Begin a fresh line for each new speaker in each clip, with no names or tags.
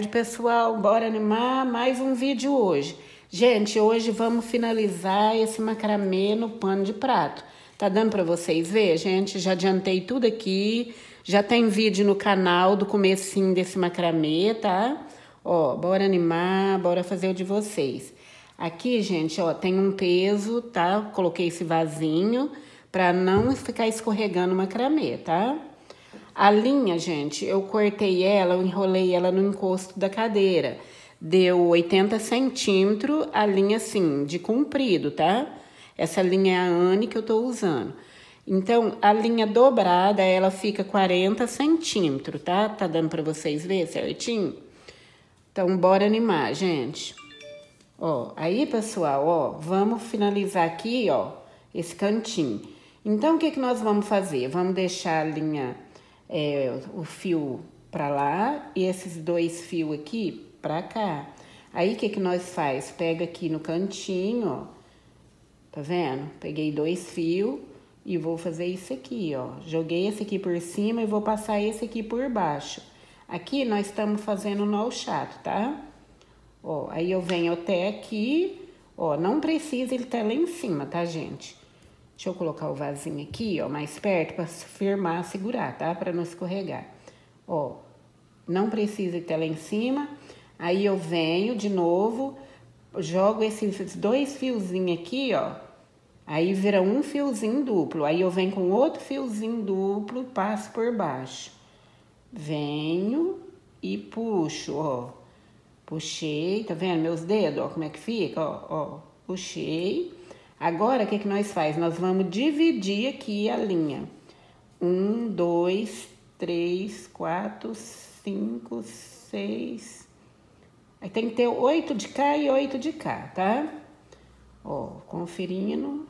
pessoal. Bora animar mais um vídeo hoje. Gente, hoje vamos finalizar esse macramê no pano de prato. Tá dando pra vocês ver, gente? Já adiantei tudo aqui. Já tem vídeo no canal do comecinho desse macramê, tá? Ó, bora animar, bora fazer o de vocês. Aqui, gente, ó, tem um peso, tá? Coloquei esse vasinho pra não ficar escorregando o macramê, tá? A linha, gente, eu cortei ela, eu enrolei ela no encosto da cadeira. Deu 80 centímetros a linha assim, de comprido, tá? Essa linha é a Anne que eu tô usando. Então, a linha dobrada, ela fica 40 centímetros, tá? Tá dando pra vocês verem certinho? Então, bora animar, gente. Ó, aí, pessoal, ó, vamos finalizar aqui, ó, esse cantinho. Então, o que que nós vamos fazer? Vamos deixar a linha... o fio pra lá e esses dois fios aqui pra cá. Aí, o que que nós faz? Pega aqui no cantinho, ó. Tá vendo? Peguei dois fios e vou fazer isso aqui, ó. Joguei esse aqui por cima e vou passar esse aqui por baixo. Aqui, nós estamos fazendo nó chato, tá? Ó, aí eu venho até aqui, ó. Não precisa ele estar lá em cima, tá, gente? Deixa eu colocar o vasinho aqui, ó, mais perto para firmar, segurar, tá? Para não escorregar. Ó, não precisa ter lá em cima. Aí eu venho de novo, jogo esses dois fiozinhos aqui, ó. Aí vira um fiozinho duplo. Aí eu venho com outro fiozinho duplo, passo por baixo. Venho e puxo, ó. Puxei, tá vendo meus dedos, ó, como é que fica, ó. Puxei. Agora, o que que nós faz? Nós vamos dividir aqui a linha. 1, 2, 3, 4, 5, 6... Aí tem que ter 8 de cá e 8 de cá, tá? Ó, conferindo.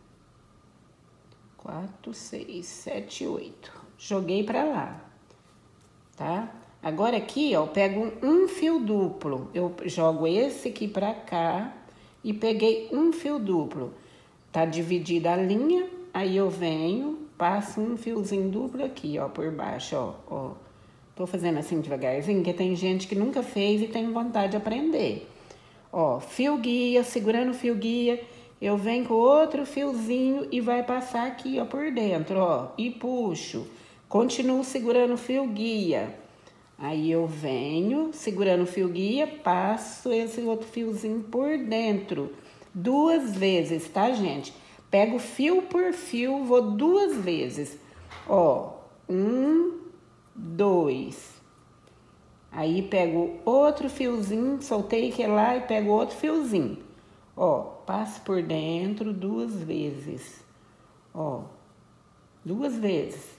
4, 6, 7, 8. Joguei pra lá, tá? Agora aqui, ó, eu pego um fio duplo. Eu jogo esse aqui pra cá. E peguei um fio duplo. Tá dividida a linha, aí eu venho, passo um fiozinho duplo aqui, ó, por baixo, ó. Tô fazendo assim devagarzinho, porque tem gente que nunca fez e tem vontade de aprender. Ó, fio guia, segurando o fio guia, eu venho com outro fiozinho e vai passar aqui, ó, por dentro, ó, e puxo. Continuo segurando o fio guia. Aí eu venho, segurando o fio guia, passo esse outro fiozinho por dentro. 2 vezes, tá, gente? Pego fio por fio, vou 2 vezes. Ó, 1, 2. Aí pego outro fiozinho, soltei que lá e pego outro fiozinho. Ó, passo por dentro 2 vezes. Ó, 2 vezes.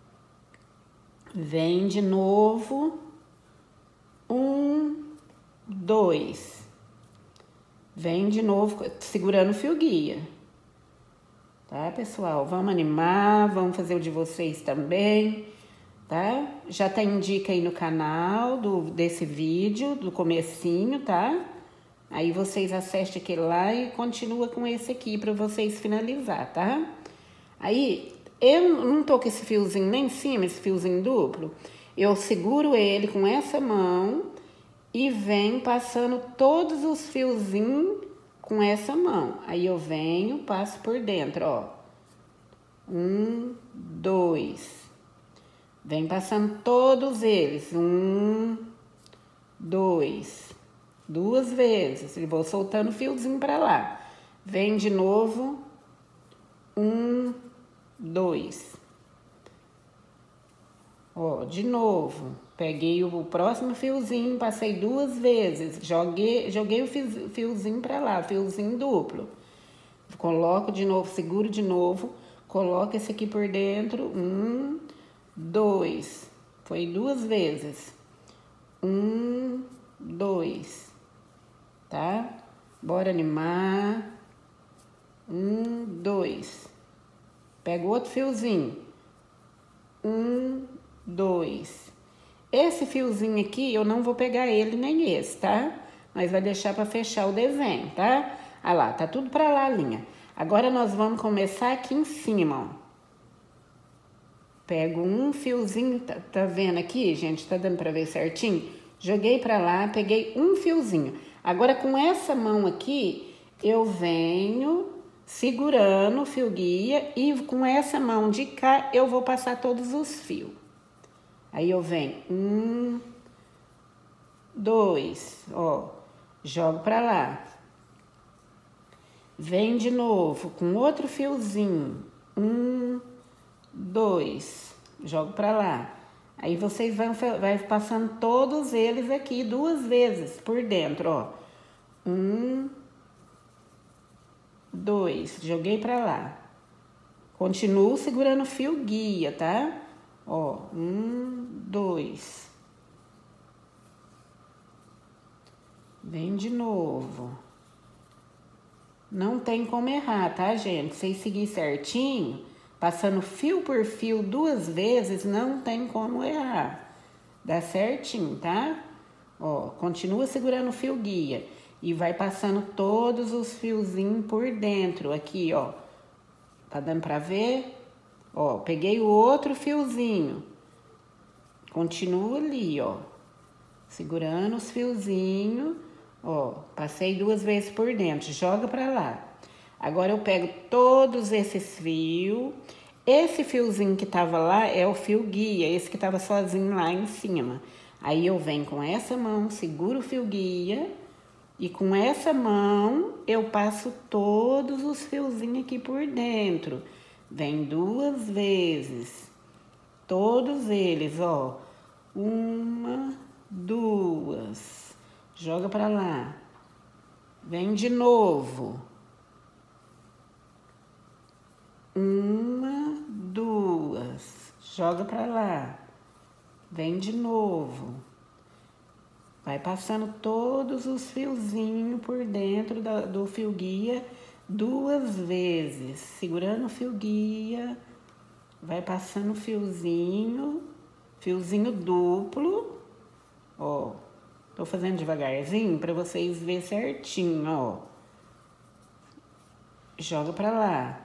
Vem de novo, 1, 2. Vem de novo, segurando o fio guia. Tá, pessoal? Vamos animar, vamos fazer o de vocês também, tá? Já tem dica aí no canal desse vídeo, do comecinho, tá? Aí vocês acessem aquele lá e continua com esse aqui pra vocês finalizar, tá? Aí... eu não tô com esse fiozinho nem em cima, esse fiozinho duplo. Eu seguro ele com essa mão e venho passando todos os fiozinhos com essa mão. Aí eu venho, passo por dentro, ó. 1, 2. Venho passando todos eles. 1, 2. 2 vezes. E vou soltando o fiozinho pra lá. Vem de novo. 1, 2. Ó, de novo, peguei o próximo fiozinho, passei 2 vezes, joguei o fiozinho pra lá, fiozinho duplo. Coloco de novo, seguro de novo, coloco esse aqui por dentro, 1, 2. Foi 2 vezes. 1, 2. Tá? Bora animar. 1, 2. Pego outro fiozinho. 1, 2. Esse fiozinho aqui, eu não vou pegar ele nem esse, tá? Mas vai deixar pra fechar o desenho, tá? Ah lá, tá tudo pra lá a linha. Agora, nós vamos começar aqui em cima, ó. Pego um fiozinho, tá vendo aqui, gente? Tá dando pra ver certinho? joguei pra lá, peguei um fiozinho. Agora, com essa mão aqui, eu venho segurando o fio guia e com essa mão de cá, eu vou passar todos os fios. Aí eu venho, 1, 2, ó, jogo pra lá. Vem de novo com outro fiozinho, 1, 2, jogo pra lá. Aí vocês vai passando todos eles aqui 2 vezes por dentro, ó. 1, 2, joguei pra lá. Continuo segurando o fio guia, tá? Ó, 1, 2. Vem de novo. Não tem como errar, tá, gente? Vocês seguir certinho, passando fio por fio 2 vezes, não tem como errar. Dá certinho, tá? Ó, continua segurando o fio guia e vai passando todos os fiozinhos por dentro aqui, ó. Tá dando pra ver? Ó, peguei o outro fiozinho. Continua ali, ó. Segurando os fiozinhos. Ó, passei 2 vezes por dentro. Joga pra lá. Agora eu pego todos esses fios. Esse fiozinho que tava lá é o fio guia. Esse que tava sozinho lá em cima. Aí eu venho com essa mão, seguro o fio guia. E com essa mão, eu passo todos os fiozinhos aqui por dentro. Vem 2 vezes. Todos eles, ó. 1, 2. Joga pra lá. Vem de novo. 1, 2. Joga pra lá. Vem de novo. Vai passando todos os fiozinhos por dentro do fio guia 2 vezes. Segurando o fio guia, vai passando o fiozinho duplo. Ó, tô fazendo devagarzinho pra vocês verem certinho, ó. Joga pra lá.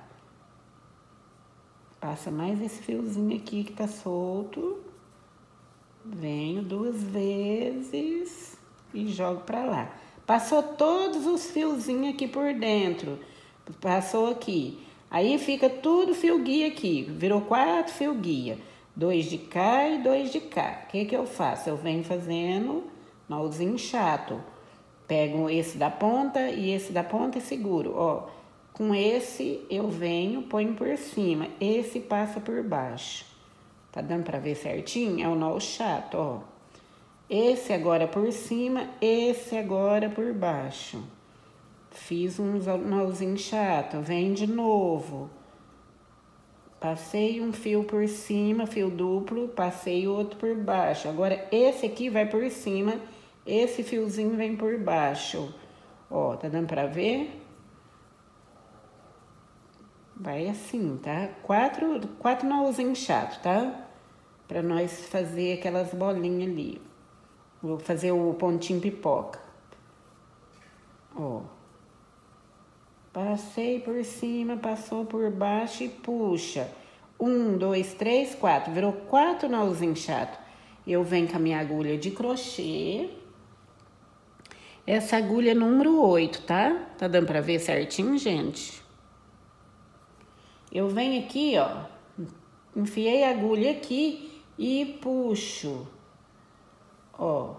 Passa mais esse fiozinho aqui que tá solto. Venho 2 vezes e jogo pra lá. Passou todos os fiozinhos aqui por dentro. Passou aqui. Aí fica tudo fio guia aqui. Virou 4 fio guia. 2 de cá e 2 de cá. O que eu faço? Eu venho fazendo nozinho chato. Pego esse da ponta e esse da ponta e seguro, ó. Com esse eu venho, ponho por cima. Esse passa por baixo. Tá dando pra ver certinho? É o nó chato, ó. Esse agora por cima, esse agora por baixo. Fiz um nozinho chato. Vem de novo. Passei um fio por cima, fio duplo, passei outro por baixo. Agora esse aqui vai por cima, esse fiozinho vem por baixo. Ó, tá dando pra ver? Vai assim, tá? 4 nozinhos chatos, tá? Pra nós fazer aquelas bolinhas ali. Vou fazer o pontinho pipoca. Ó. Passei por cima, passou por baixo e puxa. 1, 2, 3, 4. Virou 4 nozinhos chatos. Eu venho com a minha agulha de crochê. Essa agulha é número 8, tá? Tá dando pra ver certinho, gente? Eu venho aqui, ó, enfiei a agulha aqui e puxo, ó,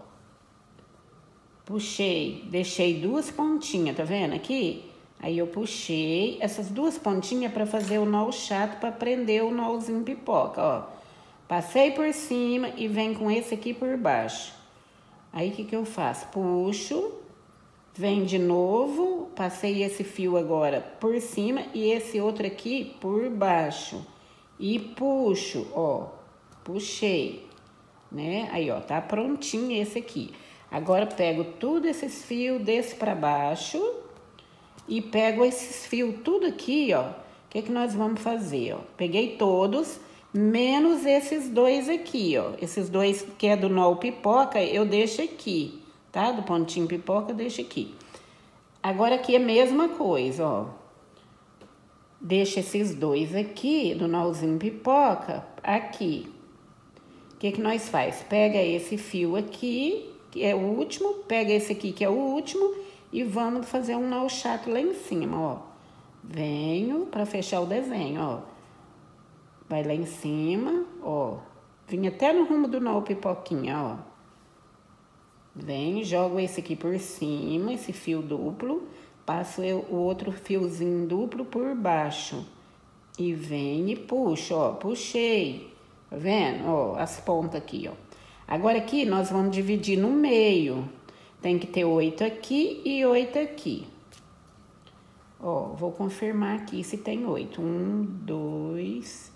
puxei, deixei 2 pontinhas, tá vendo aqui? Aí eu puxei essas 2 pontinhas pra fazer o nó chato, pra prender o nozinho pipoca, ó. Passei por cima e venho com esse aqui por baixo. Aí o que eu faço? Puxo. Vem de novo, passei esse fio agora por cima e esse outro aqui por baixo. E puxo, ó, puxei, né? Aí, ó, tá prontinho esse aqui. Agora, pego tudo esses fios desse pra baixo e pego esses fios tudo aqui, ó. O que nós vamos fazer, ó? Peguei todos, menos esses 2 aqui, ó. Esses 2 que é do nó pipoca, eu deixo aqui. Tá? Do pontinho pipoca, deixa aqui. Agora aqui é a mesma coisa, ó. Deixa esses 2 aqui, do nozinho pipoca, aqui. O que nós faz? Pega esse fio aqui, que é o último, pega esse aqui que é o último e vamos fazer um nó chato lá em cima, ó. Venho para fechar o desenho, ó. Vai lá em cima, ó. Vim até no rumo do nó pipoquinha, ó. Venho, jogo esse aqui por cima, esse fio duplo. Passo o outro fiozinho duplo por baixo. E venho e puxo, ó. Puxei. Tá vendo? Ó, as pontas aqui, ó. Agora aqui nós vamos dividir no meio. Tem que ter 8 aqui e 8 aqui. Ó, vou confirmar aqui se tem 8. 1, 2,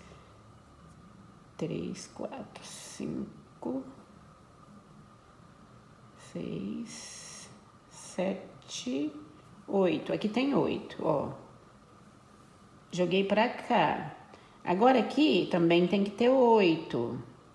3, 4, 5, 6, 7, 8. Aqui tem 8, ó. Joguei pra cá. Agora aqui também tem que ter 8.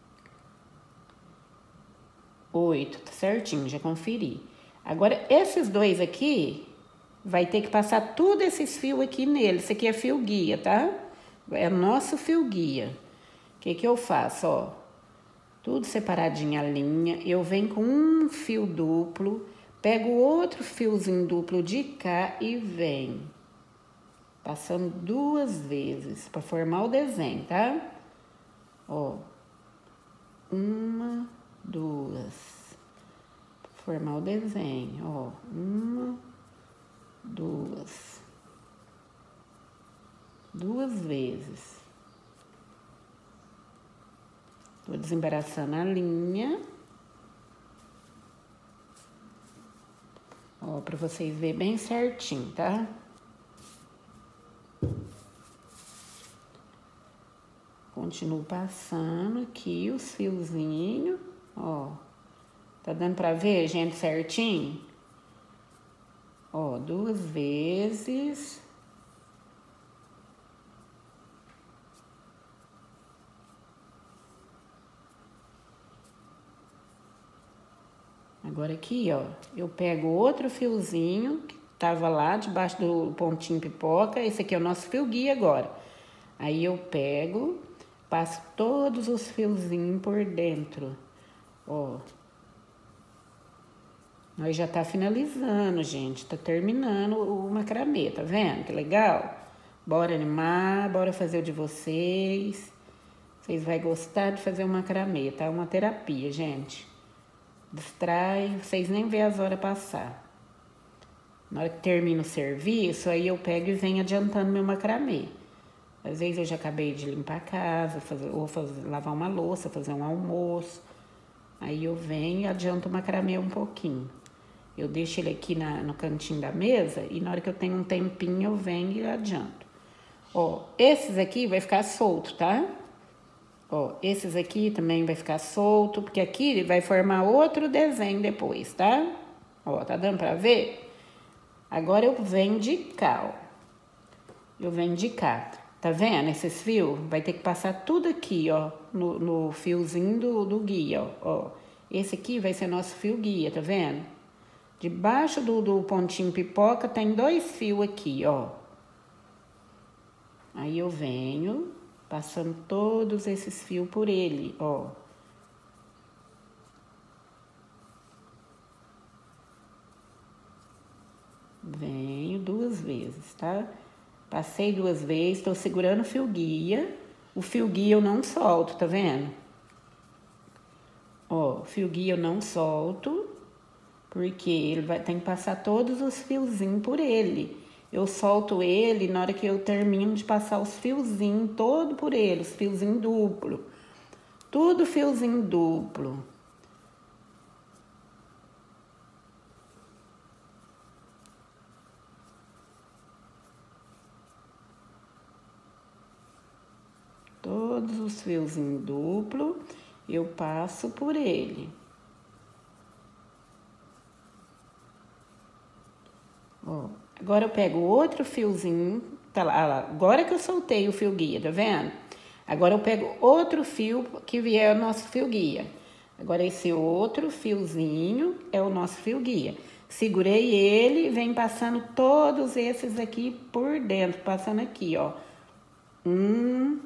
8, tá certinho, já conferi. Agora, esses dois aqui, vai ter que passar tudo esses fios aqui nele. Esse aqui é fio guia, tá? É nosso fio guia. O que que eu faço, ó? Tudo separadinho a linha. Eu venho com um fio duplo, pego outro fiozinho duplo de cá e venho. Passando 2 vezes para formar o desenho, tá? Ó. 1, 2. Formar o desenho, ó. 1, 2. 2 vezes. Tô desembaraçando a linha. Ó, pra vocês verem bem certinho, tá? Continuo passando aqui os fiozinhos, ó. Tá dando pra ver, gente, certinho? Ó, 2 vezes. Agora aqui, ó, eu pego outro fiozinho que tava lá debaixo do pontinho pipoca. Esse aqui é o nosso fio guia agora. Aí eu pego, passo todos os fiozinhos por dentro, ó. Nós já tá finalizando, gente. Tá terminando o macramê, tá vendo? Que legal? Bora animar, bora fazer o de vocês. Vocês vão gostar de fazer o macramê, tá? Uma terapia, gente. Distrai, vocês nem vê as horas passar. Na hora que termino o serviço, aí eu pego e venho adiantando meu macramê. Às vezes eu já acabei de limpar a casa, lavar uma louça, fazer um almoço. Aí eu venho e adianto o macramê um pouquinho. Eu deixo ele aqui no cantinho da mesa e na hora que eu tenho um tempinho eu venho e adianto. Ó, esses aqui vai ficar solto, tá? Ó, esses aqui também vai ficar solto, porque aqui vai formar outro desenho depois, tá? Ó, tá dando pra ver? Agora eu venho de cá, ó. Eu venho de cá. Tá vendo esses fios? Vai ter que passar tudo aqui, ó, no fiozinho do guia, ó. Esse aqui vai ser nosso fio guia, tá vendo? Debaixo do pontinho pipoca tem 2 fios aqui, ó. Aí eu venho passando todos esses fios por ele, ó. Venho 2 vezes, tá? Passei 2 vezes, tô segurando o fio guia. O fio guia eu não solto, tá vendo? Ó, o fio guia eu não solto, porque ele tem que passar todos os fiozinhos por ele. Eu solto ele na hora que eu termino de passar os fiozinhos todo por ele, os fiozinhos duplo. Tudo fiozinho duplo. Todos os fiozinhos duplo, eu passo por ele. Ó, agora eu pego outro fiozinho, tá lá, agora que eu soltei o fio guia, tá vendo? Agora eu pego outro fio que vier o nosso fio guia. Agora esse outro fiozinho é o nosso fio guia. Segurei ele e vem passando todos esses aqui por dentro, passando aqui, ó. 1,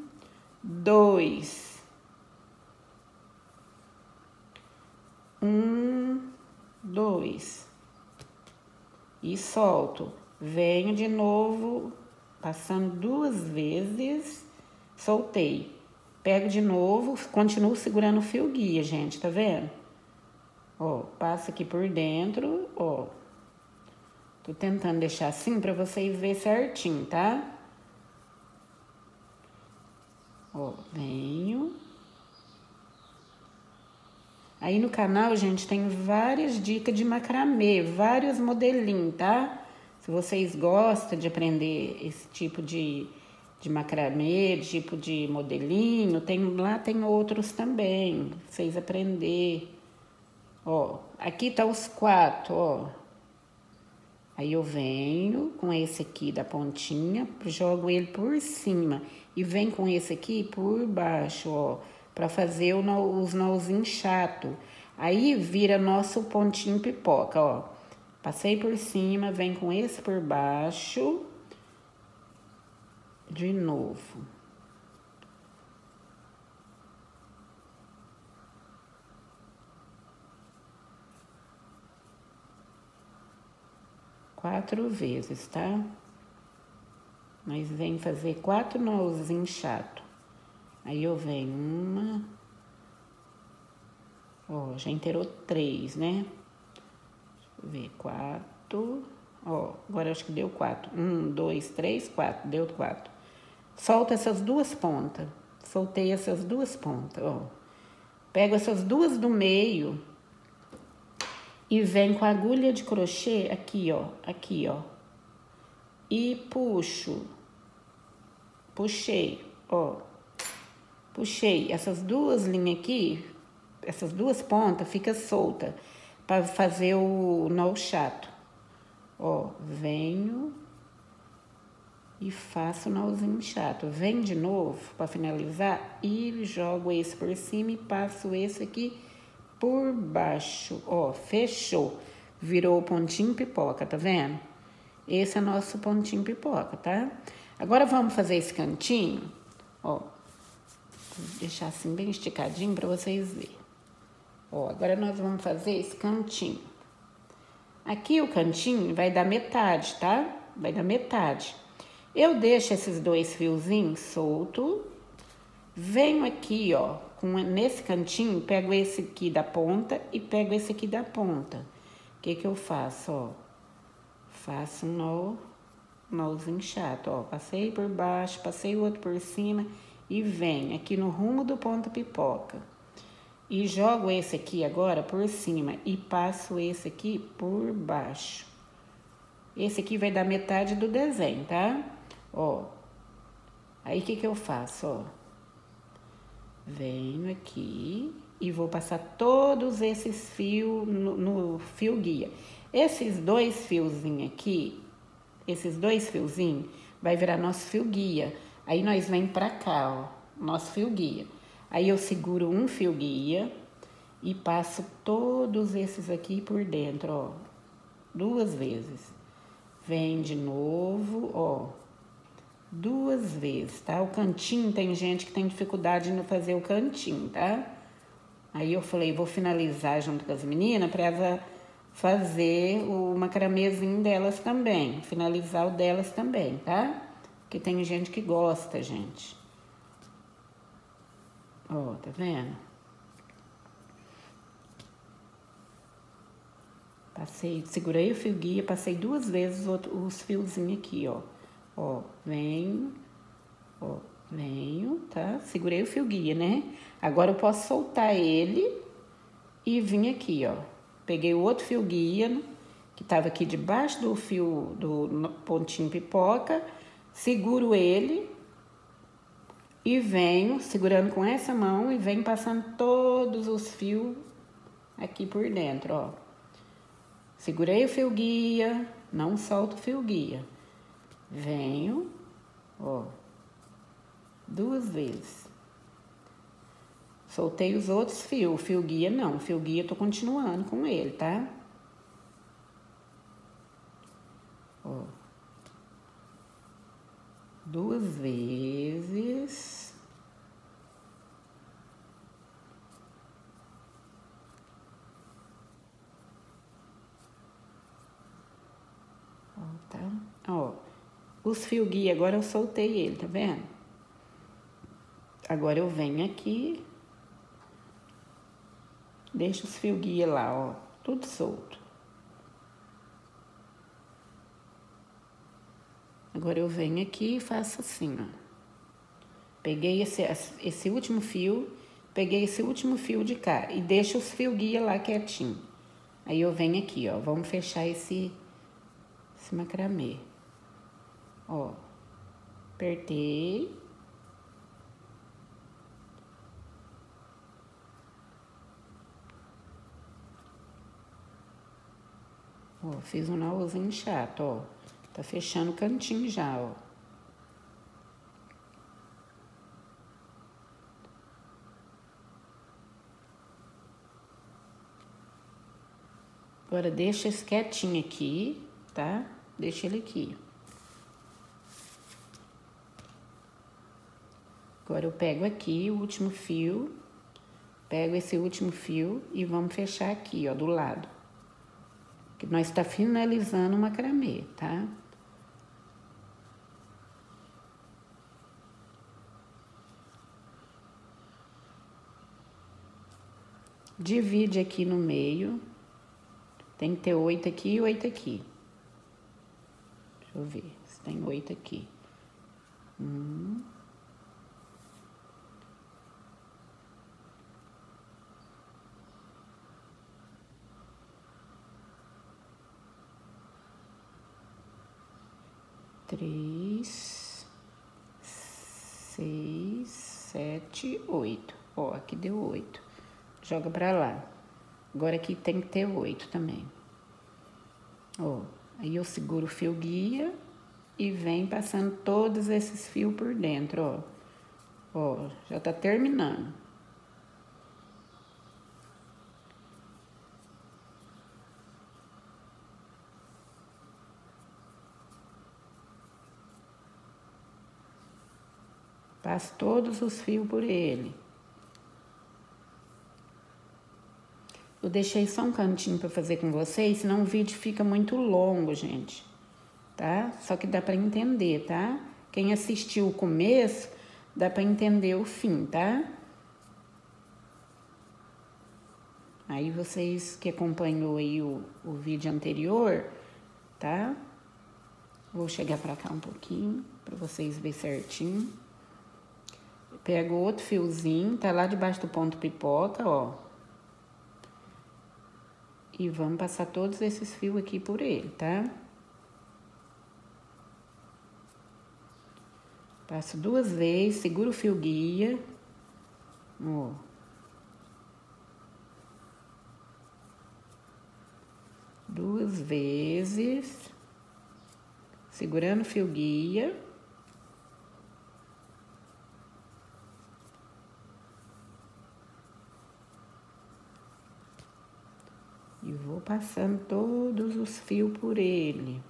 2. 1, 2 e solto. Venho de novo, passando 2 vezes, soltei. Pego de novo, continuo segurando o fio guia, gente, tá vendo? Ó, passa aqui por dentro, ó. Tô tentando deixar assim pra vocês verem certinho, tá? Ó, venho. Aí no canal, gente, tem várias dicas de macramê, vários modelinhos, tá? Se vocês gostam de aprender esse tipo de macramê, tipo de modelinho, lá tem outros também, pra vocês aprender. Ó, aqui tá os 4, ó. Aí eu venho com esse aqui da pontinha, jogo ele por cima e venho com esse aqui por baixo, ó, para fazer os nozinhos chato. Aí vira nosso pontinho pipoca, ó. Passei por cima, vem com esse por baixo. De novo. Quatro vezes, tá? Mas vem fazer 4 nozinhos chato. Aí eu venho uma. Ó, já inteirou 3, né? Deixa eu ver, 4. Ó, agora acho que deu 4. 1, 2, 3, 4. Deu 4. Solta essas 2 pontas. Soltei essas 2 pontas, ó. Pego essas 2 do meio e venho com a agulha de crochê aqui, ó. Aqui, ó. E puxo. Puxei, ó. Puxei essas 2 linhas aqui, essas 2 pontas fica solta para fazer o nó chato. Ó, venho e faço o nozinho chato. Venho de novo para finalizar e jogo esse por cima e passo esse aqui por baixo. Ó, fechou. Virou o pontinho pipoca, tá vendo? Esse é nosso pontinho pipoca, tá? Agora vamos fazer esse cantinho, ó. Vou deixar assim bem esticadinho para vocês verem. Ó, agora nós vamos fazer esse cantinho. Aqui o cantinho vai dar metade, tá? Vai dar metade. Eu deixo esses 2 fiozinhos soltos. Venho aqui, ó, nesse cantinho, pego esse aqui da ponta e pego esse aqui da ponta. O que eu faço, ó? Faço um nozinho chato, ó. Passei por baixo, passei o outro por cima e venho aqui no rumo do ponto pipoca. E jogo esse aqui agora por cima e passo esse aqui por baixo. Esse aqui vai dar metade do desenho, tá? Ó. Aí o que eu faço, ó? Venho aqui e vou passar todos esses fios no fio guia. Esses 2 fiozinhos aqui, esses 2 fiozinhos, vai virar nosso fio guia. Aí nós vem pra cá, ó, nosso fio guia. Aí eu seguro um fio guia e passo todos esses aqui por dentro, ó. 2 vezes. Vem de novo, ó. 2 vezes, tá? O cantinho, tem gente que tem dificuldade em fazer o cantinho, tá? Aí eu falei, vou finalizar junto com as meninas pra elas fazer o macramezinho delas também. Finalizar o delas também, tá? Porque tem gente que gosta, gente. Ó, tá vendo? Passei, segurei o fio guia, passei 2 vezes os fiozinhos aqui, ó. Ó, venho, tá? Segurei o fio guia, né? Agora eu posso soltar ele e vim aqui, ó. Peguei o outro fio guia, que tava aqui debaixo do fio, do pontinho pipoca, seguro ele e venho segurando com essa mão e venho passando todos os fios aqui por dentro, ó. Segurei o fio guia, não solto o fio guia. Venho, ó, 2 vezes. Soltei os outros fios, o fio guia não, o fio guia eu tô continuando com ele, tá? Ó. 2 vezes. tá? Ó, os fios guia, agora eu soltei ele, tá vendo? Agora eu venho aqui, deixo os fios guia lá, ó, tudo solto. Agora eu venho aqui e faço assim, ó. Peguei esse último fio, peguei esse último fio de cá e deixo os fios guia lá quietinho. Aí eu venho aqui, ó, vamos fechar esse macramê. Ó, apertei. Ó, fiz um nózinho chato, ó. Tá fechando o cantinho já, ó. Agora deixa esse quietinho aqui, tá? Deixa ele aqui. Agora eu pego aqui o último fio, pego esse último fio e vamos fechar aqui, ó, do lado. Que nós tá finalizando o macramê, tá? Divide aqui no meio. Tem que ter 8 aqui e 8 aqui. Deixa eu ver se tem 8 aqui. 3, 6, 7, 8. Ó, aqui deu 8. Joga pra lá. Agora aqui tem que ter 8 também. Ó, aí eu seguro o fio guia e venho passando todos esses fios por dentro, ó. Ó, já tá terminando. Passo todos os fios por ele. Eu deixei só um cantinho pra fazer com vocês, senão o vídeo fica muito longo, gente. Tá? Só que dá pra entender, tá? Quem assistiu o começo, dá pra entender o fim, tá? Aí vocês que acompanhou aí o vídeo anterior, tá? Vou chegar pra cá um pouquinho, pra vocês verem certinho. Pego outro fiozinho, tá lá debaixo do ponto pipoca, ó. E vamos passar todos esses fios aqui por ele, tá? Passo 2 vezes, seguro o fio guia, ó. 2 vezes, segurando o fio guia. E vou passando todos os fios por ele.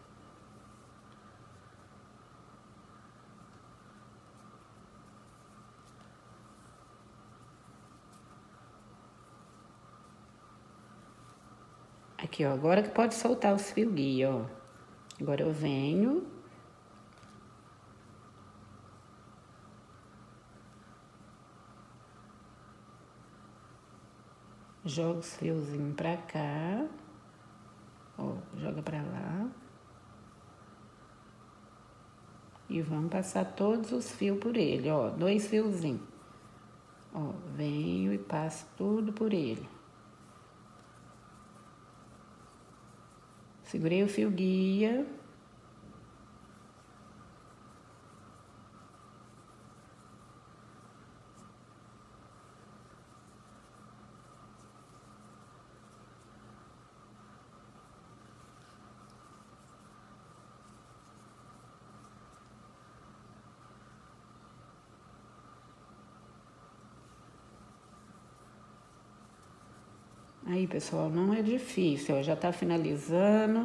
Aqui, ó, agora que pode soltar os fios guia, ó. Agora eu venho. Jogo os fiozinhos pra cá. Ó, joga pra lá. E vamos passar todos os fios por ele, ó. 2 fiozinhos. Ó, venho e passo tudo por ele. Segurei o fio guia. Aí, pessoal, não é difícil, ó, já tá finalizando.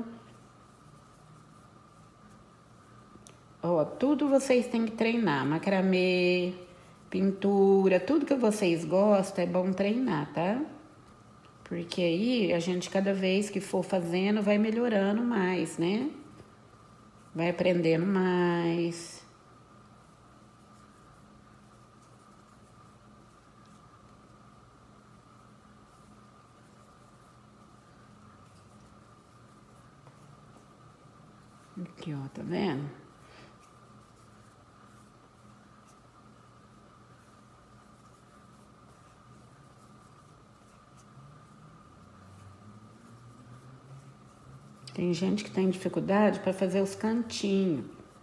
Ó, tudo vocês têm que treinar, macramê, pintura, tudo que vocês gostam é bom treinar, tá? Porque aí a gente, cada vez que for fazendo, vai melhorando mais, né? vai aprendendo mais. Aqui, ó, tá vendo? Tem gente que tem dificuldade para fazer os cantinhos.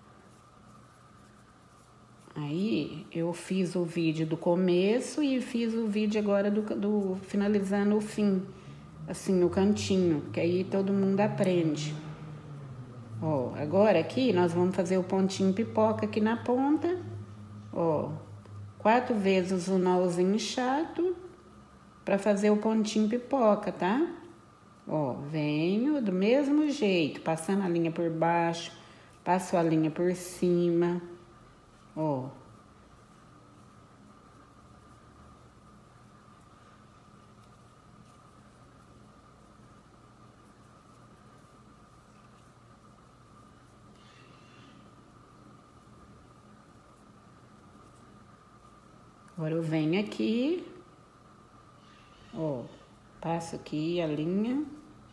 Aí eu fiz o vídeo do começo e fiz o vídeo agora do finalizando o fim, assim, o cantinho, que aí todo mundo aprende. Ó, agora aqui nós vamos fazer o pontinho pipoca aqui na ponta. Ó, 4 vezes o nozinho chato para fazer o pontinho pipoca, tá? Ó, venho do mesmo jeito, passando a linha por baixo, passo a linha por cima, ó. Agora eu venho aqui, ó, passo aqui a linha.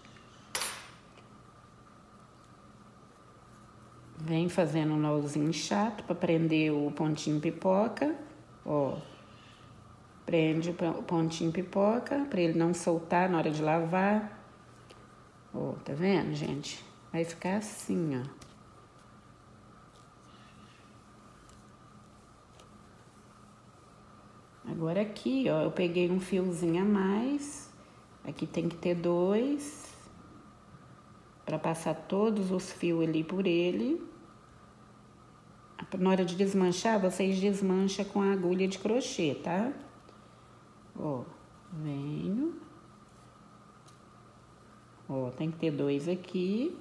Vem fazendo um nozinho chato para prender o pontinho pipoca, ó. Prende o pontinho pipoca para ele não soltar na hora de lavar. Ó, tá vendo, gente? Vai ficar assim, ó. Agora aqui, ó, eu peguei um fiozinho a mais. Aqui tem que ter 2 para passar todos os fios ali por ele. Na hora de desmanchar, vocês desmancham com a agulha de crochê, tá? Ó, venho. Ó, tem que ter 2 aqui.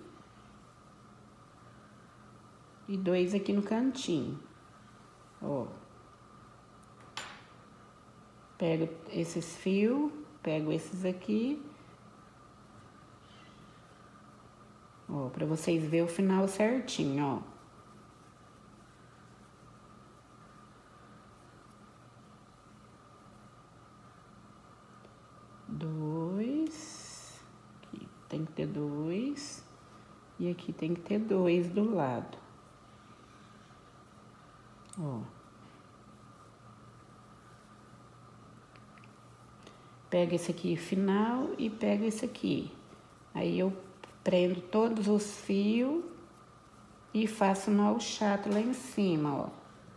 E 2 aqui no cantinho. Ó. Pego esses fios, pego esses aqui. Ó, pra vocês verem o final certinho, ó. Dois. Aqui tem que ter 2. E aqui tem que ter 2 do lado. Ó. Pega esse aqui final e pega esse aqui. Aí eu prendo todos os fios e faço nó chato lá em cima, ó.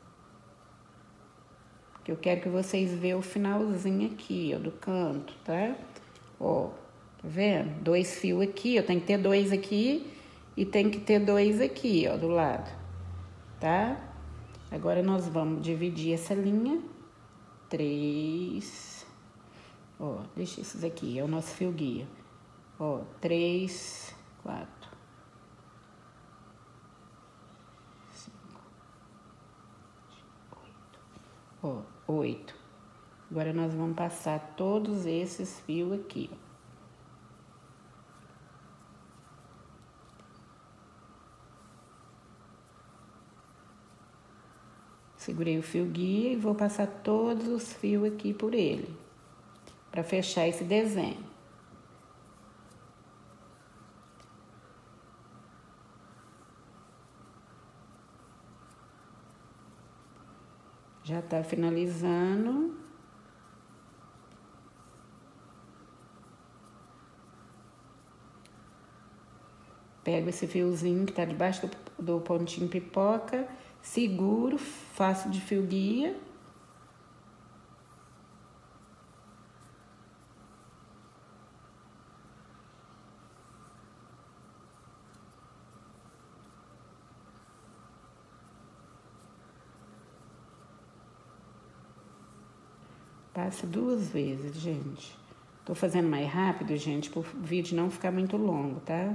Que eu quero que vocês vejam o finalzinho aqui, ó, do canto, tá? Ó, tá vendo? 2 fios aqui, ó, tem que ter 2 aqui e tem que ter 2 aqui, ó, do lado, tá? Agora nós vamos dividir essa linha. 3. Ó, deixa esses aqui, é o nosso fio guia. Ó, 3, 4, 5, 8. Ó, 8. Agora nós vamos passar todos esses fios aqui, ó. Segurei o fio guia e vou passar todos os fios aqui por ele, para fechar esse desenho. Já tá finalizando. Pego esse fiozinho que tá debaixo do pontinho pipoca, seguro, faço de fio guia. Passo 2 vezes, gente. Tô fazendo mais rápido, gente, pro vídeo não ficar muito longo, tá?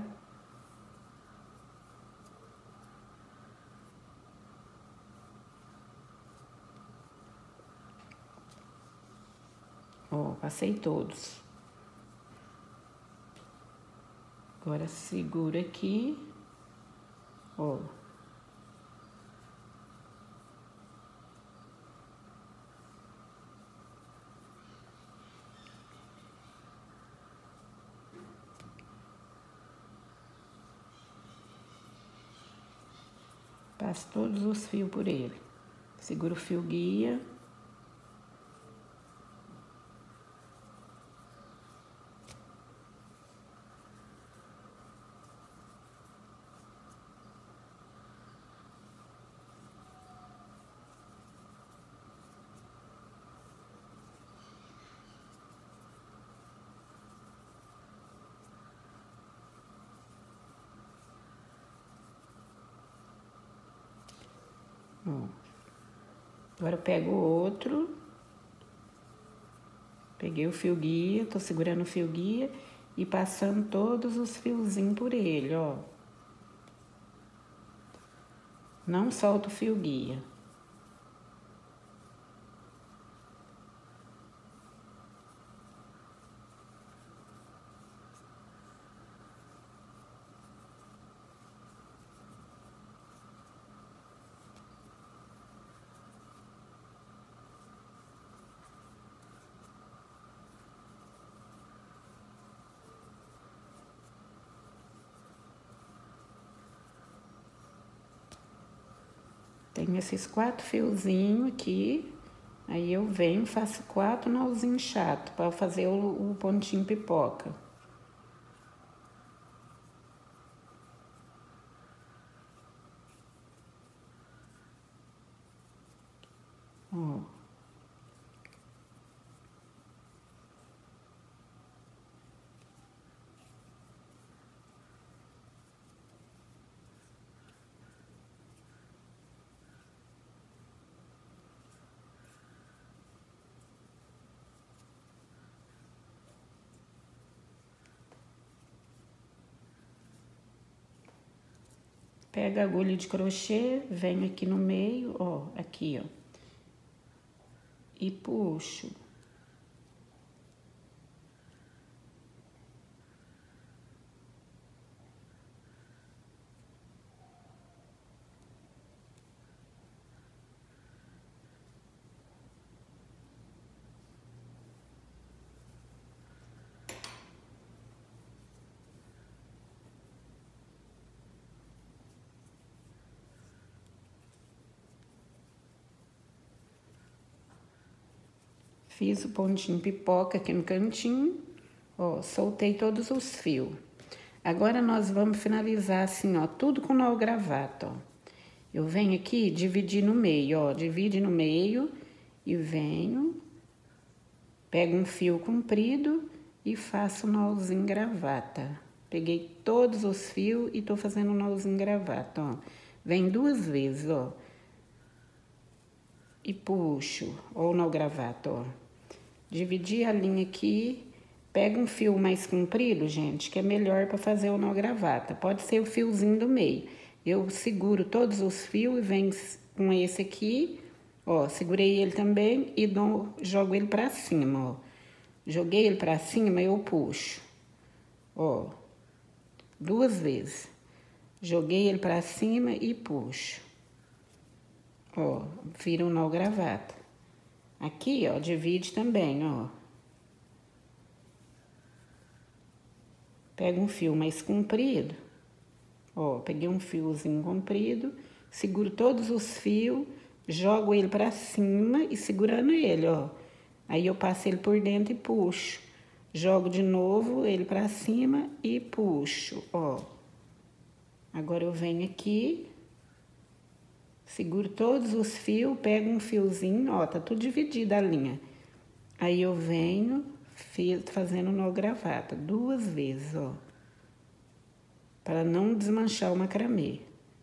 Ó, passei todos. Agora seguro aqui. ó. Passo todos os fios por ele. Seguro o fio guia. Ó. Agora eu pego o outro. Peguei o fio guia, tô segurando o fio guia e passando todos os fiozinhos por ele, ó. Não solto o fio guia. Tenho esses 4 fiozinhos aqui, aí eu venho, faço 4 nozinhos chato para fazer o pontinho pipoca. Ó. Pega a agulha de crochê, venho aqui no meio, ó, aqui, ó. E puxo. Fiz o pontinho pipoca aqui no cantinho, ó, soltei todos os fios. Agora nós vamos finalizar assim, ó, tudo com nó gravata, ó. Eu venho aqui dividir no meio, ó, divide no meio e venho, pego um fio comprido e faço nozinho gravata. Peguei todos os fios e tô fazendo nozinho gravata, ó. Vem 2 vezes, ó. E puxo, ó, o nó gravata, ó. Dividi a linha aqui, pega um fio mais comprido, gente, que é melhor para fazer o nó gravata. Pode ser o fiozinho do meio. Eu seguro todos os fios e venho com esse aqui, ó, segurei ele também e jogo ele para cima, ó. Joguei ele para cima, eu puxo, ó, 2 vezes. Joguei ele para cima e puxo, ó, vira um nó gravata. Aqui, ó, divide também, ó. Pega um fio mais comprido, ó, peguei um fiozinho comprido, seguro todos os fios, jogo ele pra cima e segurando ele, ó. Aí eu passo ele por dentro e puxo. Jogo de novo ele pra cima e puxo, ó. Agora eu venho aqui, seguro todos os fios, pego um fiozinho, ó, tá tudo dividido a linha. Aí eu venho fazendo nó gravata 2 vezes, ó. Para não desmanchar o macramê.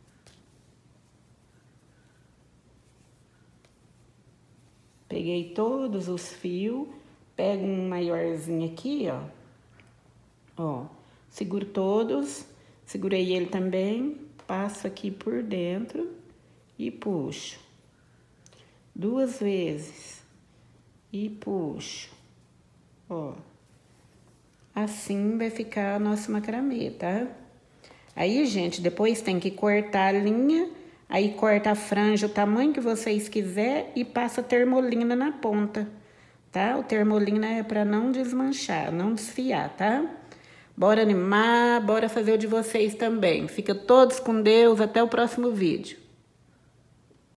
Peguei todos os fios, pego um maiorzinho aqui, ó. Ó, seguro todos, segurei ele também, passo aqui por dentro e puxo 2 vezes e puxo, ó. Assim vai ficar nosso macramê, tá? Aí, gente, depois tem que cortar a linha, aí corta a franja o tamanho que vocês quiser e passa termolina na ponta, tá? O termolina é para não desmanchar, não desfiar, tá? Bora animar, bora fazer o de vocês também. Fica todos com Deus, até o próximo vídeo.